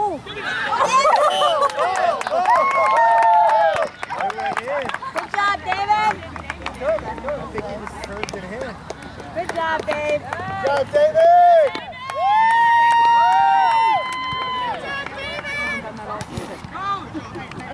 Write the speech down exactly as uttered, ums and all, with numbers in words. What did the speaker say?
Oh! Good job, David! I think he just curved it in. Good job, babe! Good job, David!